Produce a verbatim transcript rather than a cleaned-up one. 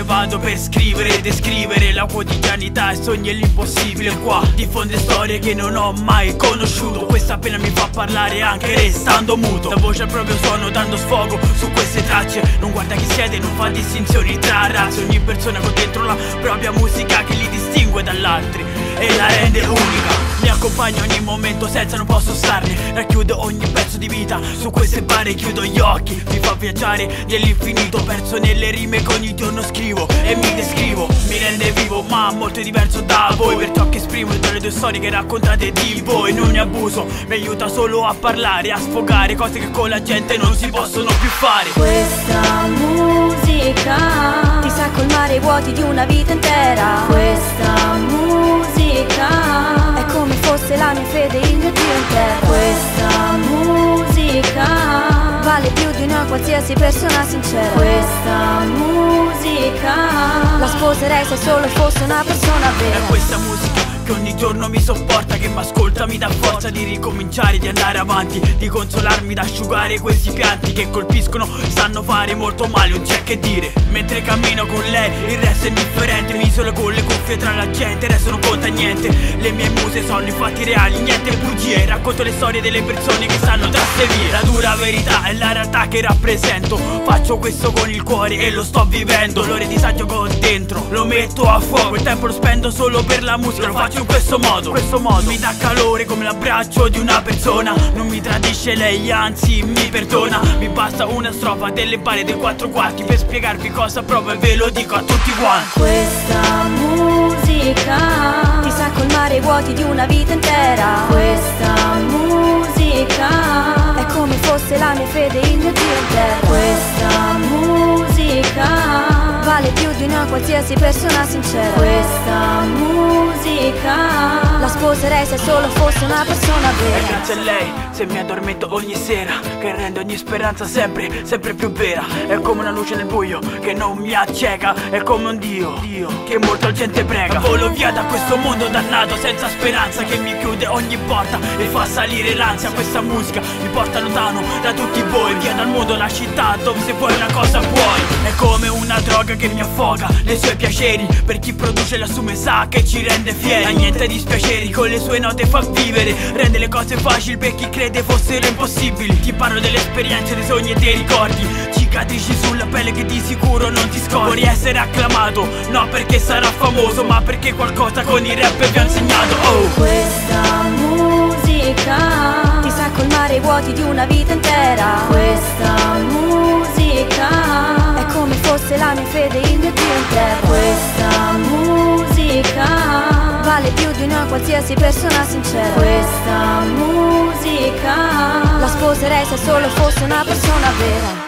me vado per scrivere, descrivere la quotidianità e sogni e l'impossibile. Qua diffonde storie che non ho mai conosciuto. Questa pena mi fa parlare anche restando muto. La voce al proprio suono dando sfogo su queste tracce. Non guarda chi siete, non fa distinzioni tra razze. Ogni persona con dentro la propria musica che li distingue dall'altri e la rende unica. Mi accompagna ogni momento senza non posso starne. Racchiudo ogni pezzo di vita su queste barre, chiudo gli occhi. Mi fa viaggiare nell'infinito, perso nelle rime che ogni giorno scrivo e mi descrivo. Mi rende vivo ma molto diverso da voi, per ciò che esprimo e dalle due storie che raccontate di voi. Non ne abuso, mi aiuta solo a parlare, a sfogare cose che con la gente non si possono più fare. Questa musica ti sa colmare i vuoti di una vita intera. Questa musica è come fosse la mia fede, il mio Dio in terra. Questa musica vale più di una qualsiasi persona sincera. Questa musica la sposerei se solo fosse una persona vera. È questa musica che ogni giorno mi sopporta, che m'ascolta, mi dà forza di ricominciare, di andare avanti, di consolarmi, da asciugare questi pianti che colpiscono, sanno fare molto male, non c'è che dire. Mentre cammino con lei il resto è indifferente, mi isolo con le cuffie tra la gente, il resto non conta niente. Le mie muse sono i fatti reali, niente bugie. Racconto le storie delle persone che stanno tra sé vie. La dura verità è la realtà che rappresento. Faccio questo con il cuore e lo sto vivendo. Dolore e disagio che ho dentro lo metto a fuoco. Il tempo lo spendo solo per la musica, lo faccio in questo modo. Questo modo mi dà calore come l'abbraccio di una persona. Non mi tradisce lei, anzi mi perdona. Mi basta una strofa delle barre dei quattro quarti per spiegarvi cosa provo e ve lo dico a tutti quanti. Questa musica ti sa colmare i vuoti di una vita intera. Questa musica è come fosse la mia fede, il mio Dio in terra. Questa musica vale più di una qualsiasi persona sincera. Questa musica la sposerei se solo fosse una persona vera. E grazie a lei se mi addormento ogni sera, che rende ogni speranza sempre, sempre più vera. È come una luce nel buio che non mi acceca. È come un Dio, Dio che molta gente prega. Volo via da questo mondo dannato senza speranza, che mi chiude ogni porta e fa salire l'ansia. Questa musica mi porta lontano da tutti voi, via dal mondo, la città dove se vuoi una cosa puoi. È come una droga che mi affoga nei suoi piaceri. Per chi produce la assume sa che ci rende fieri. Ha niente di spiaceri, con le sue note fa vivere. Rende le cose facili per chi crede fossero impossibili. Ti parlo delle esperienze, dei sogni e dei ricordi. Cicatrici sulla pelle che di sicuro non ti scordi. Vorrei essere acclamato, no perché sarà famoso, ma perché qualcosa con il rap vi ha insegnato. Oh, questa musica ti sa colmare i vuoti di una vita intera. Questa musica è come fosse la mia fede, il mio Dio in terra. Questa musica vale più di una qualsiasi persona sincera. Questa musica la sposerei se solo fosse una persona vera.